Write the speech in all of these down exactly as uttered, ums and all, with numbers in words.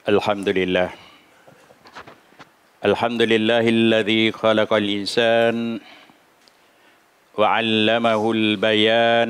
الحمد لله الحمد لله الذي خلق الإنسان وعلمه البيان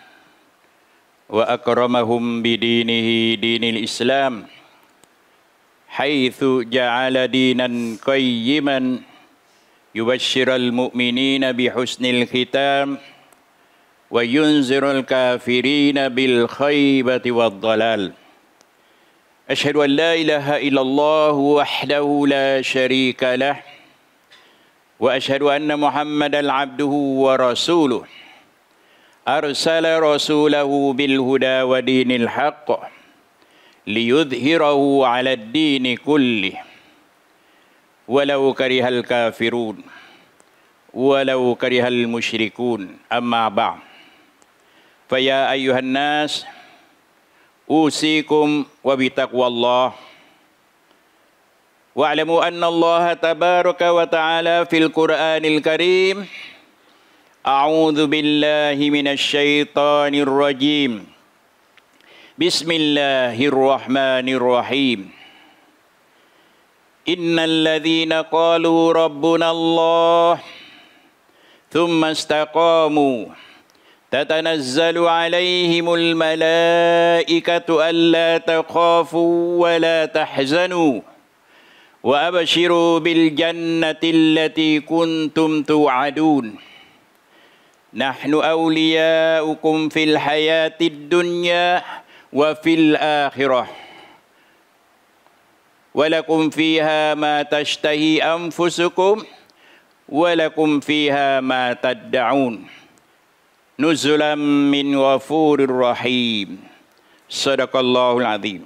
وأكرمهم بدينه دين الإسلام حيث جعل دينا قيما يبشر المؤمنين بحسن الختام وينذر الكافرين بالخيبة والضلال أشهد أن لا إله إلا الله وحده لا شريك له وأشهد أن محمدا عبده ورسوله أرسل رسوله بالهدى ودين الحق ليظهره على الدين كله ولو كره الكافرون ولو كره المشركون أما بعد فيا أيها الناس أوصيكم وبتقوى الله واعلموا أن الله تبارك وتعالى في القرآن الكريم أعوذ بالله من الشيطان الرجيم بسم الله الرحمن الرحيم إن الذين قالوا ربنا الله ثم استقاموا تتنزل عليهم الملائكة ألا تخافوا ولا تحزنوا وأبشروا بالجنة التي كنتم توعدون نحن أولياؤكم في الحياة الدنيا وفي الآخرة ولكم فيها ما تشتهي أنفسكم ولكم فيها ما تدعون نزلا من غفور رحيم صدق الله العظيم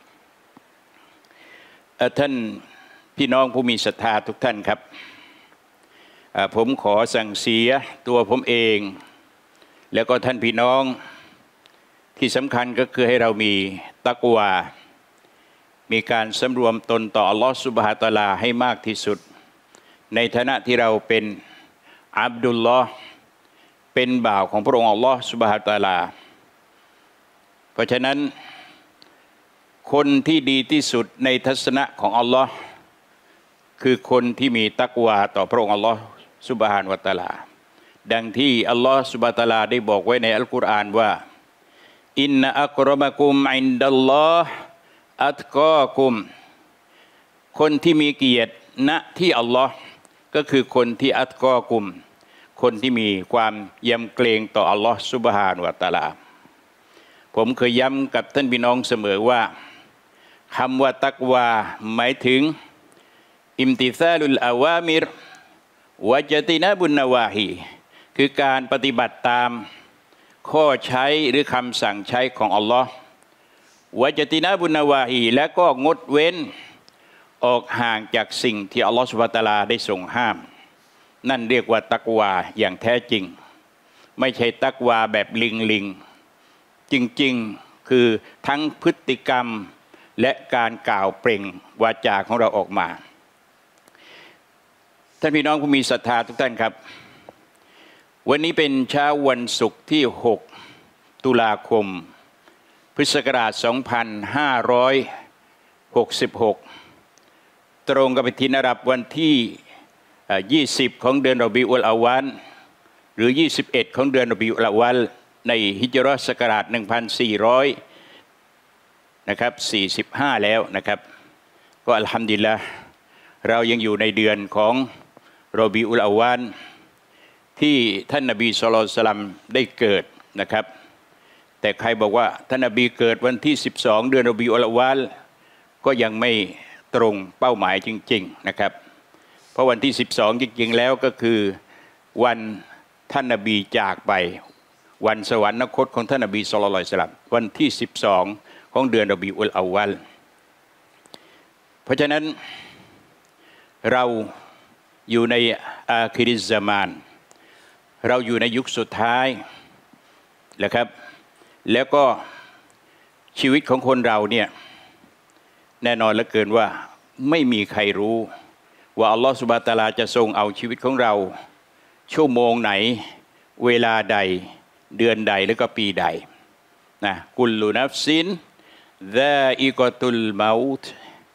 ท่านพี่น้องผู้มีศรัทธาทุกท่านครับผมขอสั่งเสียตัวผมเองแล้วก็ท่านพี่น้องที่สำคัญก็คือให้เรามีตักวามีการสำรวมตนต่ออัลลอฮฺซุบฮานะฮูวะตะอาลาให้มากที่สุดในฐานะที่เราเป็นอับดุลลอฮ์เป็นบ่าวของพระองค์อัลลอฮฺซุบฮานะฮูวะตะอาลาเพราะฉะนั้นคนที่ดีที่สุดในทัศนะของอัลลอฮ์คือคนที่มีตักวาต่อพระองค์อัลลอฮฺซุบฮานะฮูวะตะอาลาดังที่อัลลอฮฺซุบฮานะฮูวะตะอาลาได้บอกไว้ในอัลกุรอานว่าอินนะอักรมะกุมอินดัลลอฮฺอัตกอกุมคนที่มีเกียรติณที่อัลลอฮ์ก็คือคนที่อัตกอกุมคนที่มีความยำเกรงต่ออัลลอฮ์ซุบฮานะฮูวะตะอาลาผมเคยย้ำกับท่านพี่น้องเสมอว่าคำว่าตักวาหมายถึงอิมติซาลุลอาวามิรวะจตินะบุนนาวาฮีคือการปฏิบัติตามข้อใช้หรือคำสั่งใช้ของอัลลอฮ์วะจตินะบุนนาวาฮีและก็งดเว้นออกห่างจากสิ่งที่อัลลอฮฺซุบฮานะฮูวะตะอาลาได้ทรงห้ามนั่นเรียกว่าตักวาอย่างแท้จริงไม่ใช่ตักวาแบบลิงลิงจริงๆคือทั้งพฤติกรรมและการกล่าวเปล่งวาจาของเราออกมาท่านพี่น้องผู้มีศรัทธาทุกท่านครับวันนี้เป็นเช้าวันศุกร์ที่หกตุลาคมพุทธศักราชสองพันห้าร้อยหกสิบหกตรงกับทินอาหรับวันที่ยี่สิบของเดือนรอบีอุลอาวัลหรือยี่สิบเอ็ดของเดือนรอบีอุลอาวัลในฮิจเราะห์ศักราชหนึ่งพันสี่ร้อยนะครับสี่สิบห้าแล้วนะครับก็อัลฮัมดุลิลละห์เรายังอยู่ในเดือนของรอบีอุลอาวัลที่ท่านนบีศ็อลลัลลอฮุอะลัยฮิวะซัลลัมได้เกิดนะครับแต่ใครบอกว่าท่านนบีเกิดวันที่สิบสองเดือนรอบีอุลอาวัลก็ยังไม่ตรงเป้าหมายจริงๆนะครับเพราะวันที่สิบสองจริงๆแล้วก็คือวันท่านนบีจากไปวันสวรรคตของท่านนบีศ็อลลัลลอฮุอะลัยฮิวะซัลลัมวันที่สิบสองของเดือนรอบีอุลอาวัลเพราะฉะนั้นเราอยู่ในอาคิริซซะมานเราอยู่ในยุคสุดท้ายนะครับแล้วก็ชีวิตของคนเราเนี่ยแน่นอนเหลือเกินว่าไม่มีใครรู้ว่าอัลลอฮฺซุบฮานะฮูวะตะอาลาจะทรงเอาชีวิตของเราชั่วโมงไหนเวลาใดเดือนใดแล้วก็ปีใดนะกุลลุนัฟซินซาอิกะตุลเมาต์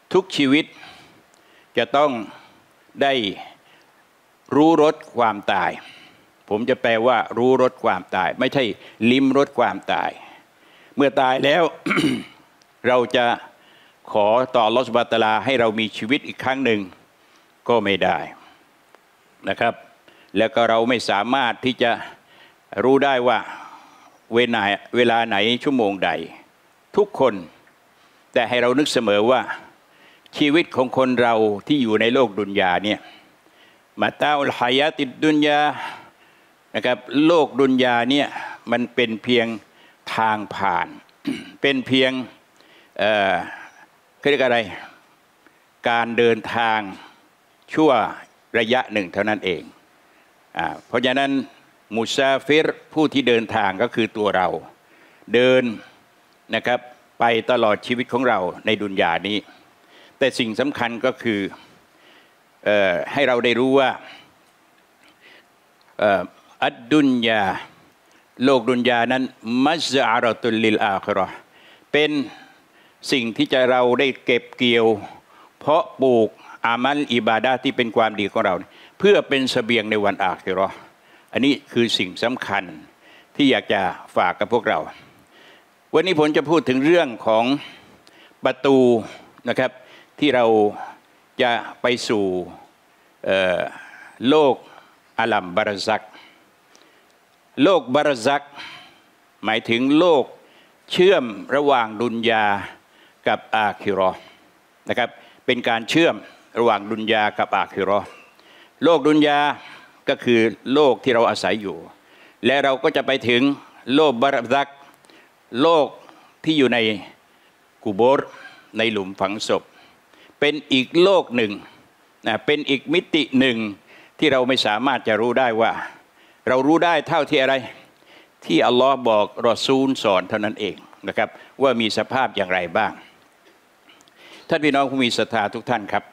ทุกชีวิตจะต้องได้รู้รสความตายผมจะแปลว่ารู้รสความตายไม่ใช่ลิ้มรสความตายเมื่อตายแล้ว เราจะขอต่ออัลเลาะห์ซุบฮานะฮูวะตะอาลาให้เรามีชีวิตอีกครั้งหนึ่งก็ไม่ได้นะครับแล้วก็เราไม่สามารถที่จะรู้ได้ว่าเวลาเวลาไหนชั่วโมงใดทุกคนแต่ให้เรานึกเสมอว่าชีวิตของคนเราที่อยู่ในโลกดุนยาเนี่ยมาตาอุลฮายาติดดุนยานะครับโลกดุนยาเนี่ยมันเป็นเพียงทางผ่าน เป็นเพียงเอ่อเรียกอะไรการเดินทางชั่วระยะหนึ่งเท่านั้นเองอ่าเพราะฉะนั้นมุซาฟิรผู้ที่เดินทางก็คือตัวเราเดินนะครับไปตลอดชีวิตของเราในดุนยานี้แต่สิ่งสำคัญก็คือเอ่อให้เราได้รู้ว่าเอ่ออัดดุนยาโลกดุนยานั้นมัซอาเราตุลลิลอาคิเราะห์เป็นสิ่งที่จะเราได้เก็บเกี่ยวเพาะปลูกอามัลอิบาดะห์ที่เป็นความดีของเราเพื่อเป็นเสบียงในวันอาคิเราะห์อันนี้คือสิ่งสำคัญที่อยากจะฝากกับพวกเราวันนี้ผมจะพูดถึงเรื่องของประตูนะครับที่เราจะไปสู่โลกอาลัมบารซักโลกบารซักหมายถึงโลกเชื่อมระหว่างดุนยากับอาคิเราะห์นะครับเป็นการเชื่อมระหว่างดุนยากับอาคิเราะห์โลกดุนยาก็คือโลกที่เราอาศัยอยู่และเราก็จะไปถึงโลกบารซักโลกที่อยู่ในกุโบร์ในหลุมฝังศพเป็นอีกโลกหนึ่งนะเป็นอีกมิติหนึ่งที่เราไม่สามารถจะรู้ได้ว่าเรารู้ได้เท่าที่อะไรที่อัลลอฮ์บอกรอซูลสอนเท่านั้นเองนะครับว่ามีสภาพอย่างไรบ้างท่านพี่น้องผู้มีศรัทธาทุกท่านครับ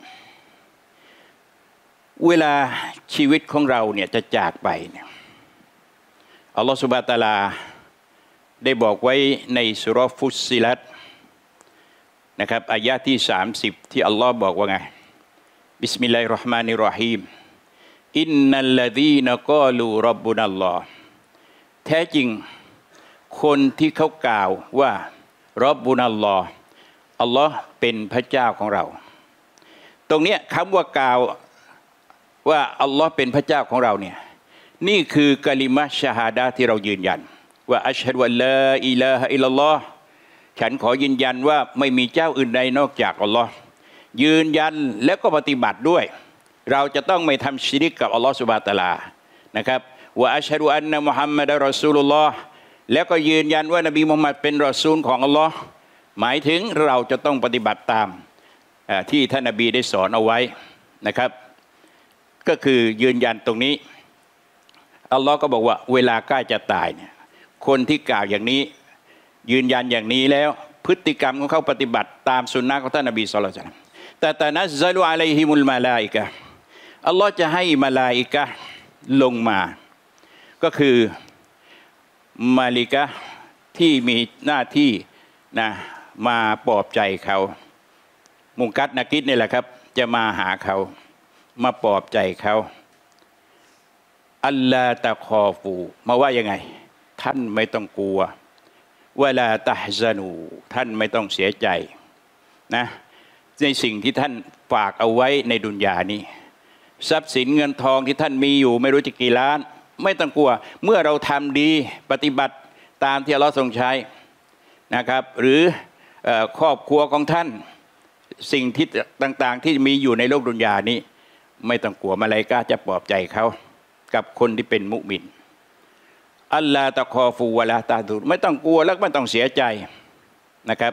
เวลาชีวิตของเราเนี่ยจะจากไปเนี่ยอัลลอฮ์ซุบฮานะฮูวะตะอาลาได้บอกไว้ในสุเราะห์ฟุสซิลัตนะครับอายะที่สามสิบที่อัลลอฮ์บอกว่าไงบิสมิลลาฮิรเราะห์มานิรเราะฮีมอินนัลลซีนกอลูร็อบบุนัลลอฮ์แท้จริงคนที่เขากล่าวว่าร็อบบุนัลลอฮ์อัลลอฮ์เป็นพระเจ้าของเราตรงเนี้ยคำว่ากล่าวว่าอัลลอฮ์เป็นพระเจ้าของเราเนี่ยนี่คือกะลิมะฮ์ชะฮาดะห์ที่เรายืนยันว่าอัชฮะดุอัลลาอิลาฮะอิลลัลลอฮ์ฉันขอยืนยันว่าไม่มีเจ้าอื่นใดนอกจากอัลลอฮ์ยืนยันแล้วก็ปฏิบัติด้วยเราจะต้องไม่ทำชิริกกับอัลลอฮ์ซุบฮานะฮูวะตะอาลานะครับว่าอัชฮะดุอันนะมุฮัมมัดรอซูลุลลอฮ์แล้วก็ยืนยันว่านบีมุฮัมมัดเป็นรอซูลของอัลลอฮ์หมายถึงเราจะต้องปฏิบัติตามที่ท่านนบีได้สอนเอาไว้นะครับก็คือยืนยันตรงนี้อัลลอฮ์ก็บอกว่าเวลาใกล้จะตายเนี่ยคนที่กล่าวอย่างนี้ยืนยันอย่างนี้แล้วพฤติกรรมของเขาปฏิบัติตามสุนนะของท่านนบีศ็อลลัลลอฮุอะลัยฮิวะซัลลัมแต่ตะนัซซะลุอะลัยฮิมุลมาลาอิกะฮ์อัลลอฮ์จะให้มาลาอิกะฮ์ลงมาก็คือมาลิกะฮ์ที่มีหน้าที่นะมาปลอบใจเขามุงกัดนะกิดนี่แหละครับจะมาหาเขามาปลอบใจเขาอัลลาตะคอฟูมาว่ายังไงท่านไม่ต้องกลัววะลาตะฮซะนูท่านไม่ต้องเสียใจนะในสิ่งที่ท่านฝากเอาไว้ในดุนยานี้ทรัพย์สินเงินทองที่ท่านมีอยู่ไม่รู้จะกี่ล้านไม่ต้องกลัวเมื่อเราทำดีปฏิบัติตามที่อัลเลาะห์ทรงใช้นะครับหรือครอบครัวของท่านสิ่งที่ต่างๆที่มีอยู่ในโลกดุนยานี้ไม่ต้องกลัวมาลาอิกะฮ์จะปลอบใจเขากับคนที่เป็นมุมินอัลลาตะคอฟูวะลาตะดูไม่ต้องกลัวและไม่ต้องเสียใจนะครับ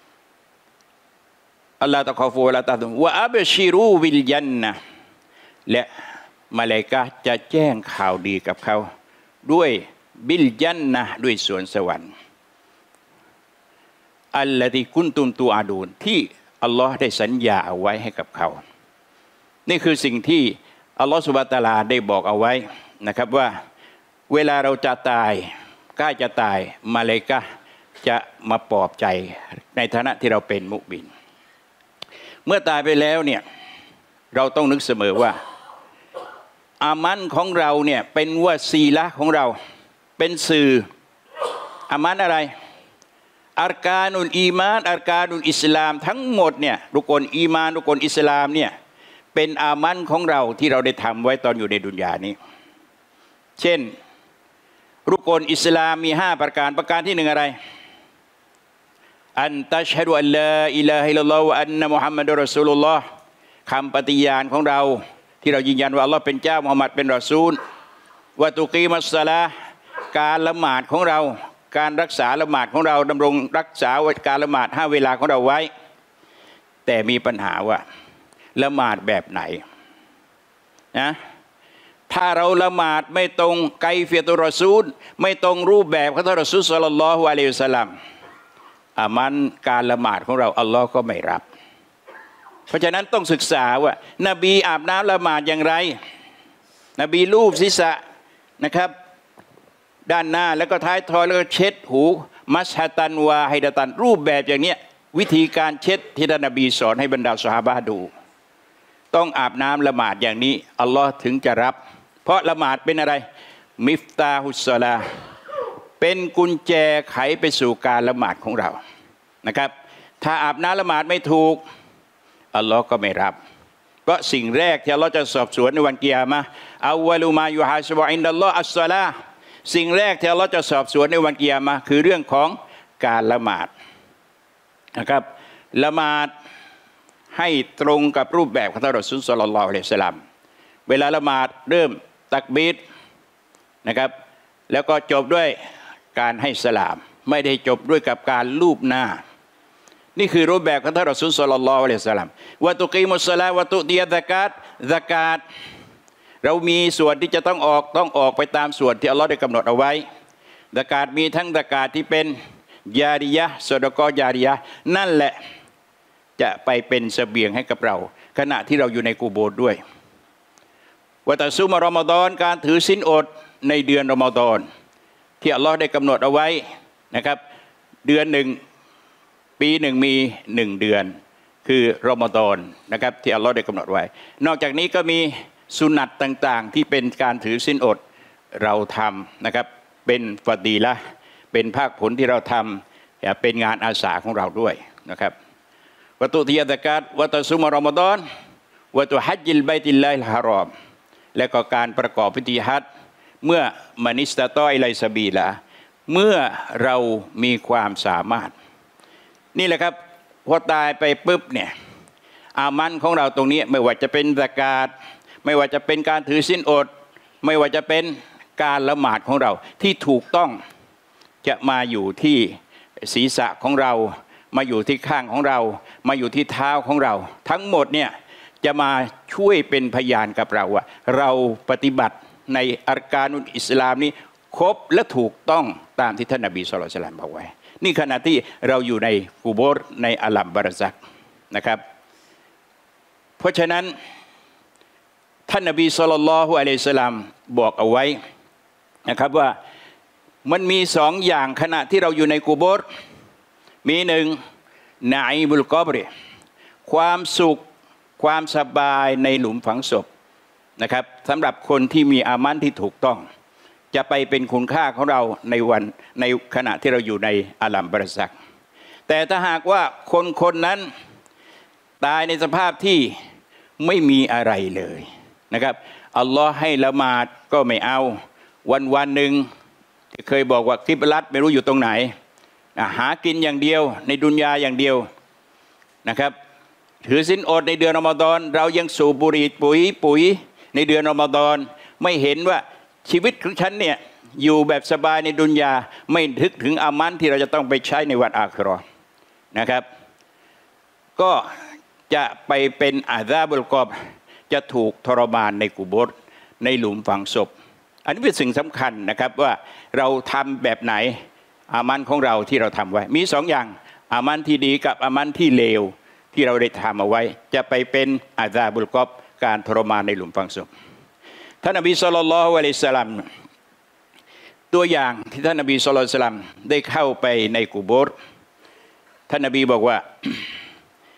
อัลลาตะคอฟูวะลาตะดูวะอับชิรูบิลญันนะห์และมาลาอิกะฮ์จะแจ้งข่าวดีกับเขาด้วยบิลญันนะห์ด้วยสวนสวรรค์อัลลอฮีกุนตุมตูอาดูนที่อัลลอฮ์ได้สัญญาเอาไว้ให้กับเขานี่คือสิ่งที่อัลลอฮ์ซุบฮานะฮูวะตะอาลาได้บอกเอาไว้นะครับว่าเวลาเราจะตายใกล้จะตายมาลาอิกะฮ์จะมาปลอบใจในฐานะที่เราเป็นมุมินเมื่อตายไปแล้วเนี่ยเราต้องนึกเสมอว่าอามันของเราเนี่ยเป็นวะซีละของเราเป็นสื่ออามันอะไรอัรกานุลอีมานอัรกานุลอิสลามทั้งหมดเนี่ยรุกลอีมานรุกลอิสลามเนี่ยเป็นอามันของเราที่เราได้ทำไว้ตอนอยู่ในดุนยานี้เช่นรุกลอิสลามมีห้าประการประการที่หนึ่งอะไรอันตัชฮะดุอัลลาอิลาฮะอิลลัลลอฮุวะอันนะมุฮัมมัดุรรอซูลุลลอฮ์คำปฏิญาณของเราที่เรายืนยันว่าอัลลอฮ์เป็นเจ้ามุฮัมมัดเป็นรอซูลวะตุกีมัสศอลาห์การละหมาดของเราการรักษาละหมาดของเราดำรงรักษาการละหมาดห้าเวลาของเราไว้แต่มีปัญหาว่าละหมาดแบบไหนนะถ้าเราละหมาดไม่ตรงไกฟียะตุรรอซูลไม่ตรงรูปแบบของท่านรอซูลศ็อลลัลลอฮุอะลัยฮิวะซัลลัมอามันการละหมาดของเราอัลลอฮ์ก็ไม่รับเพราะฉะนั้นต้องศึกษาว่านบีอาบน้ำละหมาดอย่างไรนบีลูบศีรษะนะครับด้านหน้าแล้วก็ท้ายทอยแล้วก็เช็ดหูมัสฮะตันวาฮิดะตันรูปแบบอย่างนี้วิธีการเช็ดที่ท่านนบีสอนให้บรรดาซอฮาบะห์ดูต้องอาบน้ำละหมาดอย่างนี้อัลลอฮ์ถึงจะรับเพราะละหมาดเป็นอะไรมิฟตาฮุสศอลาห์เป็นกุญแจไขไปสู่การละหมาดของเรานะครับถ้าอาบน้ำละหมาดไม่ถูกอัลลอฮ์ก็ไม่รับเพราะสิ่งแรกที่อัลลอฮ์จะสอบสวนในวันกิยามะฮ์อัลวะลุมายุฮาซะบุอินดัลลอฮ์อัสศอลาห์สิ่งแรกที่อัลลอฮ์จะสอบสวนในวันกิยามะฮ์คือเรื่องของการละหมาดนะครับละหมาดให้ตรงกับรูปแบบของท่านรอซูลศ็อลลัลลอฮุอะลัยฮิวะซัลลัมเวลาละหมาดเริ่มตักบีรนะครับแล้วก็จบด้วยการให้สลามไม่ได้จบด้วยกับการลูบหน้านี่คือรูปแบบของท่านรอซูลศ็อลลัลลอฮุอะลัยฮิวะซัลลัมวะตุกีมุสศอลาห์วะตุติยะซะกาตซะกาตเรามีส่วนที่จะต้องออกต้องออกไปตามส่วนที่อัลลอฮ์ได้กำหนดเอาไว้ซะกาตมีทั้งซะกาตที่เป็นญาริยะห์ซอดะกอฮ์ญาริยะห์นั่นแหละจะไปเป็นเสบียงให้กับเราขณะที่เราอยู่ในกูโบร์ด้วยวะตะซุมรอมฎอนการถือศีลอดในเดือนรอมฎอนที่อัลลอฮ์ได้กำหนดเอาไว้นะครับเดือนหนึ่งปีหนึ่งมีหนึ่งเดือนคือรอมฎอนนะครับที่อัลลอฮ์ได้กำหนดไว้นอกจากนี้ก็มีสุนัตต่างๆที่เป็นการถือศีลอดเราทำนะครับเป็นฟะดีละห์เป็นภาคผลที่เราทำเป็นงานอาสาของเราด้วยนะครับวะตุติยะซะกาตวะตะซุมรอมฎอนวะตุฮัจญิลบัยติลลาฮิลฮารอมและก็การประกอบพิธีฮัจญ์เมื่อมานิสตะตออิลัยซะบีละเมื่อเรามีความสามารถนี่แหละครับพอตายไปปุ๊บเนี่ยอามันของเราตรงนี้ไม่ว่าจะเป็นซะกาตไม่ว่าจะเป็นการถือศีลอดไม่ว่าจะเป็นการละหมาดของเราที่ถูกต้องจะมาอยู่ที่ศีรษะของเรามาอยู่ที่ข้างของเรามาอยู่ที่เท้าของเราทั้งหมดเนี่ยจะมาช่วยเป็นพยานกับเราว่าเราปฏิบัติในอัรกานุลอิสลามนี้ครบและถูกต้องตามที่ท่านนบีศ็อลลัลลอฮุอะลัยฮิวะซัลลัมบอกไว้นี่ขณะที่เราอยู่ในกุโบร์ในอาลัมบารซักนะครับเพราะฉะนั้นท่านนบีศ็อลลัลลอฮุอะลัยฮิวะซัลลัมบอกเอาไว้นะครับว่ามันมีสองอย่างขณะที่เราอยู่ในกุโบร์มีหนึ่งนาอีบุลกอบริความสุขความสบายในหลุมฝังศพนะครับสำหรับคนที่มีอามันที่ถูกต้องจะไปเป็นคุณค่าของเราในวันในขณะที่เราอยู่ในอาลัมบารซักแต่ถ้าหากว่าคนคนนั้นตายในสภาพที่ไม่มีอะไรเลยนะครับอัลลอฮ์ให้ละหมาดก็ไม่เอาวันวันหนึ่งที่เคยบอกว่ากิบลัตไม่รู้อยู่ตรงไหนหากินอย่างเดียวในดุนยาอย่างเดียวนะครับถือศีลอดในเดือนรอมฎอนเรายังสูบบุหรี่ปุ๋ยปุ๋ยในเดือนรอมฎอนไม่เห็นว่าชีวิตของฉันเนี่ยอยู่แบบสบายในดุนยาไม่นึกถึงอามันที่เราจะต้องไปใช้ในวันอาคิเราะห์นะครับก็จะไปเป็นอาซาบุลกอบจะถูกทรมานในกุโบร์ในหลุมฝังศพอันนี้เป็นสิ่งสำคัญนะครับว่าเราทำแบบไหนอามันของเราที่เราทำไว้มีสองอย่างอามันที่ดีกับอามันที่เลวที่เราได้ทำเอาไว้จะไปเป็นอาซาบุลกอบการทรมานในหลุมฝังศพท่านนบีศ็อลลัลลอฮุอะลัยฮิวะซัลลัมตัวอย่างที่ท่านนบีศ็อลลัลลอฮุอะลัยฮิวะซัลลัมได้เข้าไปในกุโบร์ท่านนบีบอกว่า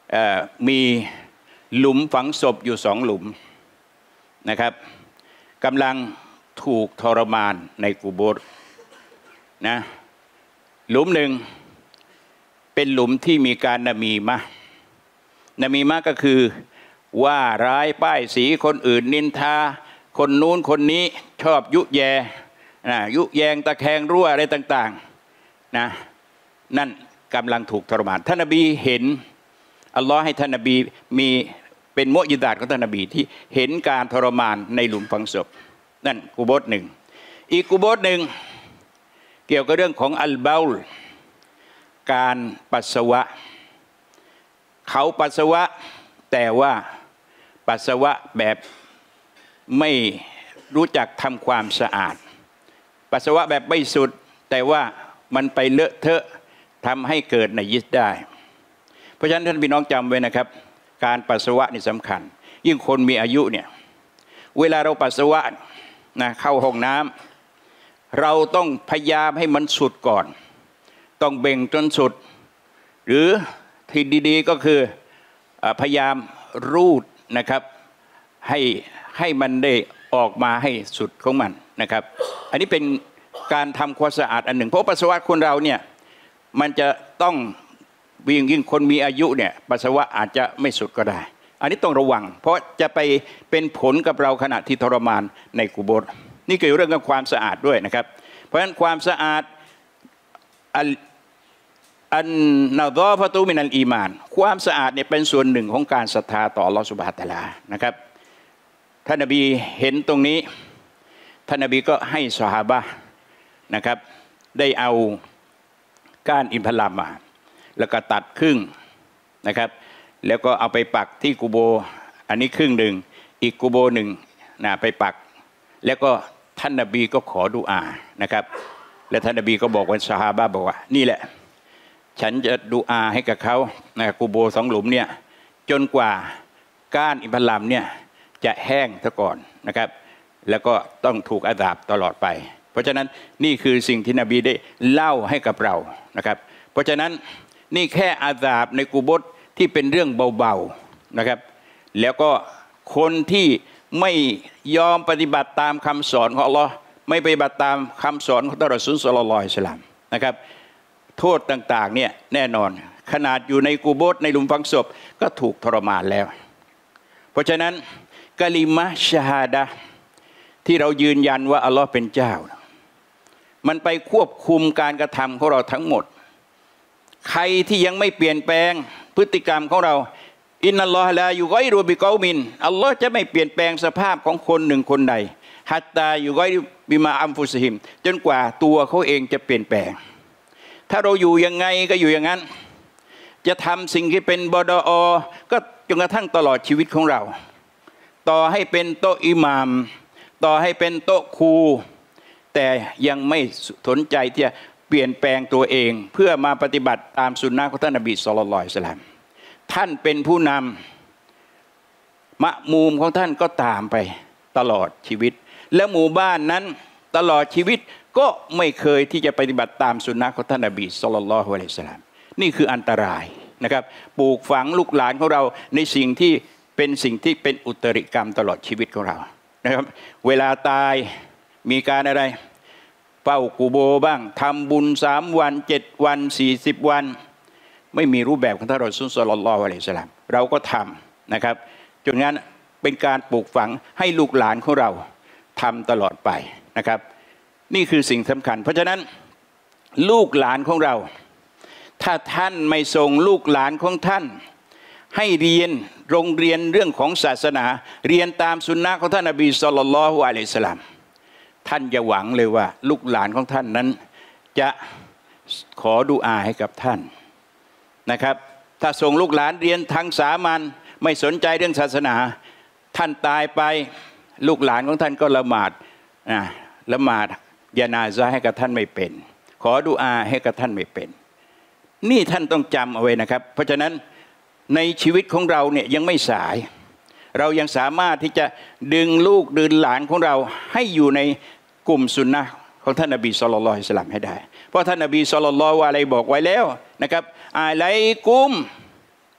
มีหลุมฝังศพอยู่สองหลุมนะครับกำลังถูกทรมานในกุโบร์นะหลุมหนึ่งเป็นหลุมที่มีการนามีมะนามีมะก็คือว่าร้ายป้ายสีคนอื่นนินทาคนนู้นคนนี้ชอบยุแยนะยุแยงตะแคงรั่วอะไรต่างๆนะนั่นกำลังถูกทรมานท่านนบีเห็นอัลลอฮ์ให้ท่านนบีมีเป็นมุญิซาตของท่านนบีที่เห็นการทรมานในหลุมฝังศพนั่นกุโบร์หนึ่งอีกกุโบร์หนึ่งเกี่ยวกับเรื่องของอัลเบาลการปัสสาวะเขาปัสสาวะแต่ว่าปัสสาวะแบบไม่รู้จักทำความสะอาดปัสสาวะแบบไม่สุดแต่ว่ามันไปเลอะเทอะทำให้เกิดไนญิสได้เพราะฉะนั้นท่านพี่น้องจำไว้นะครับการปัสสาวะนี่สำคัญยิ่งคนมีอายุเนี่ยเวลาเราปัสสาวะนะเข้าห้องน้ำเราต้องพยายามให้มันสุดก่อนต้องเบ่งจนสุดหรือที่ดีๆก็คือพยายามรูดนะครับให้ให้มันได้ออกมาให้สุดของมันนะครับอันนี้เป็นการทำความสะอาดอันหนึ่งเพราะปัสสาวะคนเราเนี่ยมันจะต้องยิ่งยิ่งคนมีอายุเนี่ยปัสสาวะอาจจะไม่สุดก็ได้อันนี้ต้องระวังเพราะจะไปเป็นผลกับเราขณะที่ทรมานในกุโบร์นี่เกี่ยวเรื่องกับความสะอาดด้วยนะครับเพราะฉะนั้นความสะอาดอันอันนาดอฟะตุมินัลอีมานความสะอาดเนี่ยเป็นส่วนหนึ่งของการศรัทธาต่ออัลลอฮฺซุบฮานะฮูวะตะอาลานะครับท่านนบีเห็นตรงนี้ท่านนบีก็ให้ซอฮาบะห์นะครับได้เอาก้านอินทผลัมมาแล้วก็ตัดครึ่งนะครับแล้วก็เอาไปปักที่กุโบอันนี้ครึ่งหนึ่งอีกกุโบหนึ่งนะไปปักแล้วก็ท่านนบีก็ขอดุอานะครับและท่านนบีก็บอกว่าซอฮาบะห์บอกว่านี่แหละฉันจะดุอาให้กับเขานะกุโบสองหลุมเนี่ยจนกว่าก้านอินทผลัมเนี่ยจะแห้งซะก่อนนะครับแล้วก็ต้องถูกอาซาบตลอดไปเพราะฉะนั้นนี่คือสิ่งที่นบีได้เล่าให้กับเรานะครับเพราะฉะนั้นนี่แค่อาซาบในกุโบร์ที่เป็นเรื่องเบาๆนะครับแล้วก็คนที่ไม่ยอมปฏิบัติตามคำสอนของอัลลอฮ์ไม่ปฏิบัติตามคำสอนของท่านรอซูลศ็อลลัลลอฮุอะลัยฮิวะซัลลัมนะครับโทษต่างๆเนี่ยแน่นอนขนาดอยู่ในกุโบร์ในหลุมฝังศพก็ถูกทรมานแล้วเพราะฉะนั้นกะลิมะฮ์ชะฮาดะห์ที่เรายืนยันว่าอัลลอฮ์เป็นเจ้ามันไปควบคุมการกระทำของเราทั้งหมดใครที่ยังไม่เปลี่ยนแปลงพฤติกรรมของเราอินนัลลอฮะลายุกอยรุบิกอมินอัลลอฮ์จะไม่เปลี่ยนแปลงสภาพของคนหนึ่งคนใดฮัตตายุกอยบิมาอัมฟุสฮิมจนกว่าตัวเขาเองจะเปลี่ยนแปลงถ้าเราอยู่ยังไงก็อยู่อย่างนั้นจะทำสิ่งที่เป็นบดอก็จนกระทั่งตลอดชีวิตของเราต่อให้เป็นโต๊ะอิหม่ามต่อให้เป็นโต๊ะครูแต่ยังไม่สนใจที่จะเปลี่ยนแปลงตัวเองเพื่อมาปฏิบัติตามสุนนะของท่านนบีศ็อลลัลลอฮุอะลัยฮิวะซัลลัมท่านเป็นผู้นำมะมูมของท่านก็ตามไปตลอดชีวิตและหมู่บ้านนั้นตลอดชีวิตก็ไม่เคยที่จะปฏิบัติตามสุนนะของท่านนบีศ็อลลัลลอฮุอะลัยฮิวะซัลลัมนี่คืออันตรายนะครับปลูกฝังลูกหลานของเราในสิ่งที่เป็นสิ่งที่เป็นอุตริกรรมตลอดชีวิตของเรานะครับเวลาตายมีการอะไรเฝ้ากุโบบ้างทำบุญสามวันเจ็ดวันสี่สิบวันไม่มีรูปแบบของท่านรอซูลศ็อลลัลลอฮุอะลัยฮิวะซัลลัมเราก็ทำนะครับจนงั้นเป็นการปลูกฝังให้ลูกหลานของเราทำตลอดไปนะครับนี่คือสิ่งสำคัญเพราะฉะนั้นลูกหลานของเราถ้าท่านไม่ส่งลูกหลานของท่านให้เรียนโรงเรียนเรื่องของศาสนาเรียนตามสุนนะของท่านนบีศ็อลลัลลอฮุอะลัยฮิวะซัลลัมท่านจะหวังเลยว่าลูกหลานของท่านนั้นจะขอดุอาให้กับท่านนะครับถ้าส่งลูกหลานเรียนทางสามัญไม่สนใจเรื่องศาสนาท่านตายไปลูกหลานของท่านก็ละหมาดนะละหมาดยานาซะห์ให้กับท่านไม่เป็นขอดุอาให้กับท่านไม่เป็นนี่ท่านต้องจำเอาไว้นะครับเพราะฉะนั้นในชีวิตของเราเนี่ยยังไม่สายเรายังสามารถที่จะดึงลูกดึงหลานของเราให้อยู่ในกลุ่มสุนนะของท่านนบีศ็อลลัลลอฮุอะลัยฮิวะซัลลัมให้ได้เพราะท่านนบีศ็อลลัลลอฮุอะลัยฮิวะซัลลัมบอกไว้แล้วนะครับอะลัยกุม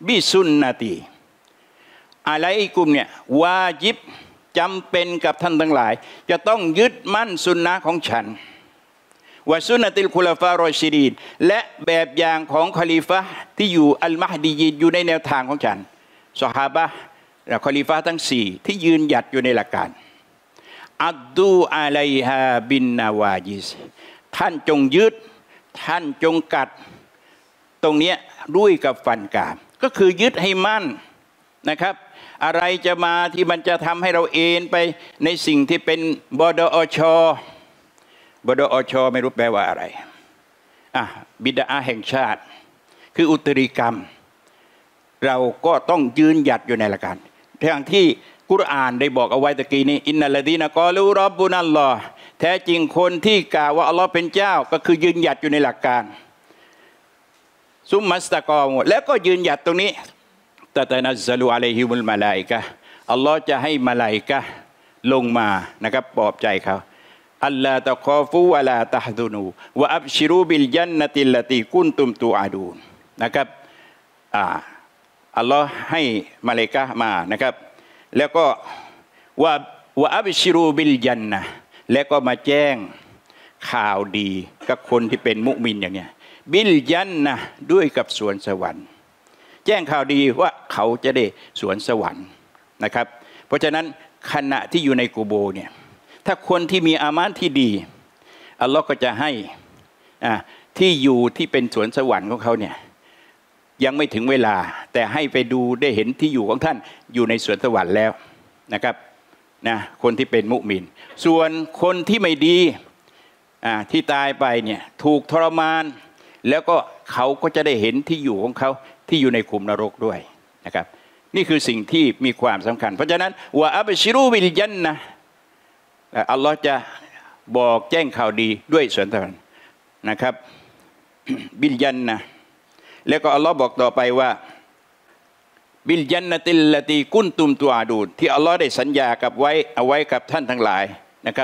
บิสุนนะตีอะไรกุมเนี่ยวาญิบจำเป็นกับท่านทั้งหลายจะต้องยึดมั่นสุนนะของฉันวะสุนนะติลคุลาฟารอชิดีนและแบบอย่างของคอลิฟะที่อยู่อัลมหดียีนอยู่ในแนวทางของฉันซอฮาบะห์และคอลิฟะทั้งสี่ที่ยืนหยัดอยู่ในหลักการอัดดูอะลัยฮาบินนาวาจิสท่านจงยึดท่านจงกัดตรงนี้ด้วยกับฟันกรามก็คือยึดให้มั่นนะครับอะไรจะมาที่มันจะทำให้เราเอ็นไปในสิ่งที่เป็นบดอชบดอชไม่รู้แปลว่าอะไรอ่ะบิดาแห่งชาติคืออุตริกรรมเราก็ต้องยืนหยัดอยู่ในหลักการทางที่กุรอานได้บอกเอาไว้ตะกี้นี้อินนัลลดีนะกอลูร็อบบุนัลลอฮ์แท้จริงคนที่กล่าวว่าอัลลอฮ์เป็นเจ้าก็คือยืนหยัดอยู่ในหลักการซุมมัสตะกอมแล้วก็ยืนหยัดตรงนี้ตะตะนัซซะลูอะลัยฮิมุลมะลาอิกะฮ์อัลลอฮ์จะให้มะลาอิกะฮ์ลงมานะครับปลอบใจเขาอัลลาตะคอฟูวะลาตะฮซุนูวะอับชิรูบิลญันนะติลลตีกุนตุมตูอาดูนนะครับอ่าอัลลอฮ์ให้มะลาอิกะฮ์มานะครับแล้วก็ว่าวะอับชิรูบิลญันนะแล้วก็มาแจ้งข่าวดีกับคนที่เป็นมุมินอย่างเนี้ยบิลญันนะด้วยกับสวนสวรรค์แจ้งข่าวดีว่าเขาจะได้สวนสวรรค์นะครับเพราะฉะนั้นขณะที่อยู่ในกูโบเนี่ยถ้าคนที่มีอามานที่ดีอัลลอฮ์ก็จะให้อ่าที่อยู่ที่เป็นสวนสวรรค์ของเขาเนี่ยยังไม่ถึงเวลาแต่ให้ไปดูได้เห็นที่อยู่ของท่านอยู่ในสวนสวรรค์แล้วนะครับนะคนที่เป็นมุมินส่วนคนที่ไม่ดีอ่าที่ตายไปเนี่ยถูกทรมานแล้วก็เขาก็จะได้เห็นที่อยู่ของเขาที่อยู่ในขุมนรกด้วยนะครับนี่คือสิ่งที่มีความสำคัญเพราะฉะนั้นวะอับชิรูบิลญันนะอัลลอฮ์จะบอกแจ้งข่าวดีด้วยสวนสวรรค์นะครับบิลญันนะแล้วก็อัลลอฮ์บอกต่อไปว่าบิลญันนะติลลตีกุนตุมตุอาดูนที่อัลลอฮ์ได้สัญญากับไว้เอาไว้กับท่านทั้งหลายนะครับ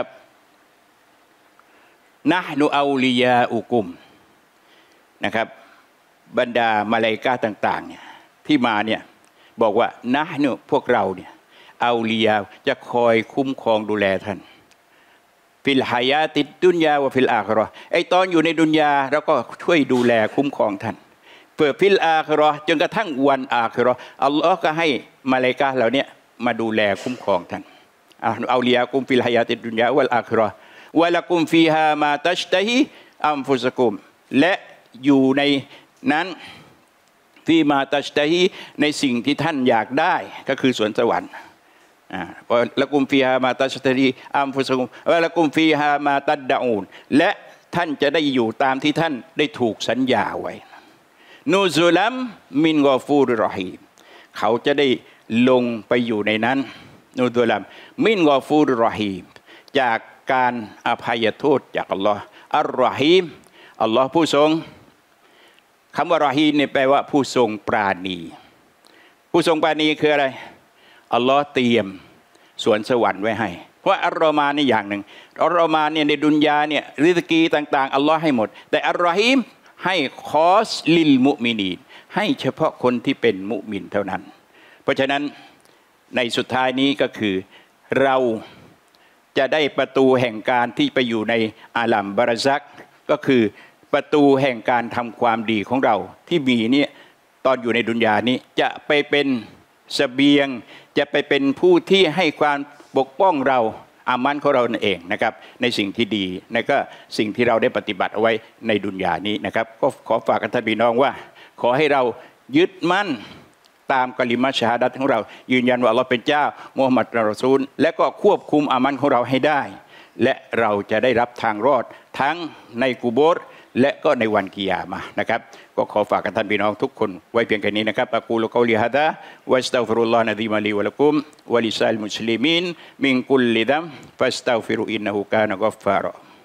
นะห์นูเอาลิยาอุกุมนะครับบรรดามาลาอิกะฮ์ต่างๆเนี่ยที่มาเนี่ยบอกว่านะห์นูพวกเราเนี่ยเอาลิยาจะคอยคุ้มครองดูแลท่านฟิลฮายาติดดุนยาวะฟิลอาคิเราะห์ไอตอนอยู่ในดุนยาเราก็ช่วยดูแลคุ้มครองท่านเพื่อฟิลอาคิเราะห์จนกระทั่งวันอาคิเราะห์อัลลอฮ์ก็ให้มาลาอิกะฮ์เหล่านี้มาดูแลคุ้มครองท่านเอาลิยากุมฟิลฮายาติดดุนยาวัลอาคิเราะห์วะละกุมฟีฮามาตัชตะฮีอัมฟุซะกุมและอยู่ในนั้นฟีมาตัชตะฮีในสิ่งที่ท่านอยากได้ก็คือสวนสวรรค์อ่าละกุมฟีฮามาตัชตะฮีอัมฟุซะกุมวะละกุมฟีฮามาตัดดะอูนและท่านจะได้อยู่ตามที่ท่านได้ถูกสัญญาไว้นูซุลัมมินกอฟูรรอฮีมเขาจะได้ลงไปอยู่ในนั้นนูซุลัมมินกอฟูรรอฮีมจากการอภัยโทษจากอัลลอฮ์อัรรอฮีมอัลลอฮ์ผู้ทรงคำว่ารอฮีมเนี่ยแปลว่าผู้ทรงปราณีผู้ทรงปราณีคืออะไรอัลลอฮ์เตรียมสวนสวรรค์ไว้ให้เพราะอัลรอมานนี่อย่างหนึ่งอัลรอมานเนี่ยในดุนยาเนี่ยริซกีต่างๆอัลลอฮ์ให้หมดแต่อัลรอฮีมให้คอสลิลมุมินีนให้เฉพาะคนที่เป็นมุมินเท่านั้นเพราะฉะนั้นในสุดท้ายนี้ก็คือเราจะได้ประตูแห่งการที่ไปอยู่ในอาลัมบารัซักก็คือประตูแห่งการทำความดีของเราที่มีเนี่ยตอนอยู่ในดุนยานี้จะไปเป็นเสบียงจะไปเป็นผู้ที่ให้ความปกป้องเราอามันของเราเองนะครับในสิ่งที่ดีและก็สิ่งที่เราได้ปฏิบัติเอาไว้ในดุนยานี้นะครับก็ขอฝากกันท่านพี่น้องว่าขอให้เรายึดมั่นตามกะลิมะชะฮาดะห์ของเรายืนยันว่าอัลเลาะห์เป็นเจ้ามุฮัมมัดรอซูลและก็ควบคุมอามันของเราให้ได้และเราจะได้รับทางรอดทั้งในกุโบร์และก็ในวันกิยามะห์นะครับก็ขอฝากกันท่านพี่น้องทุกคนไว้เพียงแค่นี้นะครับอะกูลุกอลิฮะดะวัสตัฆฟิรุลลอฮ์นะซีมะลีวะละกุมวะลิซาลิลมุสลิมีนมินกุลลิดัมฟัสตัฆฟิรุอินนะฮูกานะกัฟฟารอ